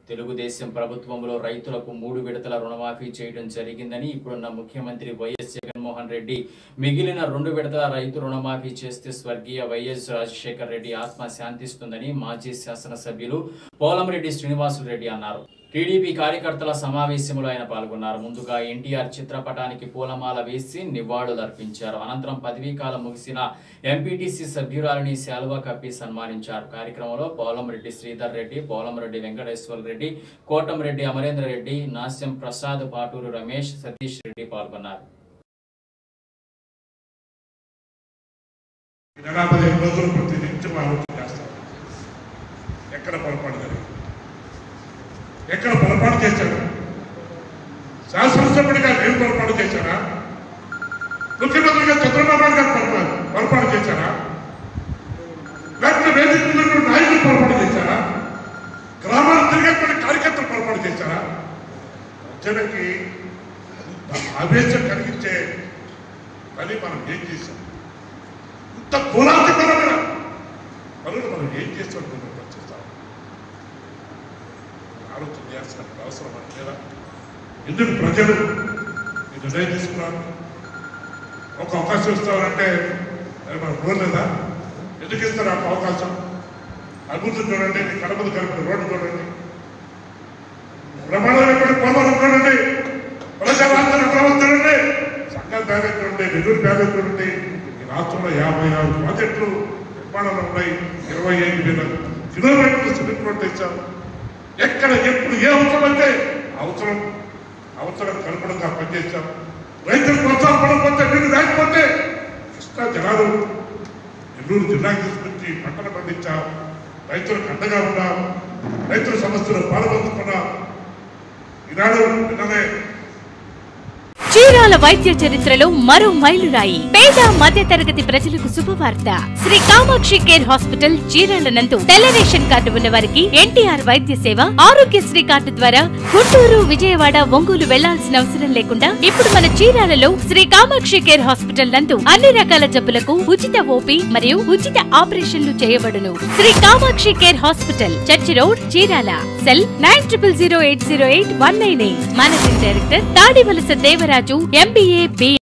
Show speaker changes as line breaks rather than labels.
తెలుగుదేశం ప్రభుత్వంలో రైతులకు 3 విడతల రుణమాఫీ చేయడం జరిగిందని ఇప్పుడున్న ముఖ్యమంత్రి వైఎస్ జగన్మోహన్ రెడ్డి మిగిలిన 2 విడతల రైతు రుణమాఫీ చేస్తే స్వర్గీయ వైఎస్ రాజశేఖర్ రెడ్డి ఆత్మ శాంతిస్తుందని మాజీ శాసనసభ్యులు పోలంరెడ్డి శ్రీనివాసులు రెడ్డి అన్నారు. టీడీపీ కార్యకర్తల సమావేశంలో ఆయన పాల్గొన్నారు. ముందుగా ఎన్టీఆర్ చిత్రపటానికి పూలమాల వేసి నివాళులర్పించారు. అనంతరం పదవీకాలం ముగిసిన ఎంపీటీసీ సభ్యురాలిని శాలువా కప్పి సన్మానించారు. కార్యక్రమంలో పోలంరెడ్డి శ్రీధర్ రెడ్డి, పోలంరెడ్డి వెంకటేశ్వర రెడ్డి, కోటంరెడ్డి అమరేంద్ర రెడ్డి, నాస్యం ప్రసాద్, పాటూరు రమేష్, సతీష్ రెడ్డి పాల్గొన్నారు.
ఎక్కడ పొరపాటు చేశాడు? శాసనసభ్యుడిగా నేను పొరపాటు చేశానా? ముఖ్యమంత్రిగా చంద్రబాబు నాయుడు గారు పొరపాటు చేశారా? లేకపోతే వేదిక నాయకులు పొరపాటు చేశారా? గ్రామాలు తిరిగేటువంటి కార్యకర్తలు పొరపాటు చేశారా? ప్రజలకి ఆవేశం కలిగించే పని మనం ఏం చేశాం? ఇంత కులాంతకరమైన పనులు మనం ఏం చేస్తాం? ఆలోచన చేయాల్సిన అవసరం అని లేదా? ఎందుకు ప్రజలు ఈ నిర్ణయం తీసుకున్నారు? ఒక అవకాశం ఇస్తారంటే మనం కోరలేదా? ఎందుకు ఇస్తారు ఆ అవకాశం? అభివృద్ధి చూడండి, కడపలు కలిపిన రోడ్డు చూడండి, ప్రమాణమైనటువంటి పోలవరం చూడండి, ప్రజావాంతర చూడండి, సంఘం బ్యాలెట్ చూడండి, నిధులు బ్యాలెట్ చూడండి. ఈ రాష్ట్రంలో 56 ప్రాజెక్టులు నిర్మాణంలో ఉన్నాయి. 25,000 కిలోమీటర్లు సిమెంట్ రోడ్డు ఇచ్చారు. ఎక్కడ ఎప్పుడు ఏ అవసరం అయితే అవసరం కనుపడంగా పనిచేశాం. రైతులు ప్రోత్సాహపడకపోతే, నీరు లేకపోతే కృష్ణా జలాలు నెల్లూరు జిల్లాకు తీసుకొచ్చి పంటలు పండించాం. రైతులకు అండగా ఉన్నాం. రైతుల సమస్యలు పాల్పంచుకున్నాం. ఈనాడు నిన్ననే
చీరాల వైద్య చరిత్రలో మరో మైలురాయి. పేద మధ్య తరగతి ప్రజలకు శుభవార్త. శ్రీ కామాక్షి కేర్ హాస్పిటల్ చీరాల నందు తెల్ల రేషన్ కార్డు ఉన్న వారికి ఎన్టీఆర్ వైద్య సేవ, ఆరోగ్యశ్రీ కార్డు ద్వారా గుంటూరు, విజయవాడ, ఒంగోలు వెళ్లాల్సిన అవసరం లేకుండా ఇప్పుడు మన చీరాలలో శ్రీ కామాక్షి కేర్ హాస్పిటల్ నందు అన్ని రకాల జబ్బులకు ఉచిత ఓపీ మరియు ఉచిత ఆపరేషన్లు చేయబడును. Shri Kamakshi care hospital, church road, Chirala. Cell 9008081998. Managing director Tadivalasa Devaraju, MBA, B.